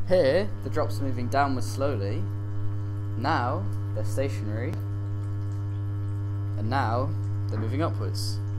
Here, the drops are moving downwards slowly. Now, they're stationary. And now, they're moving upwards.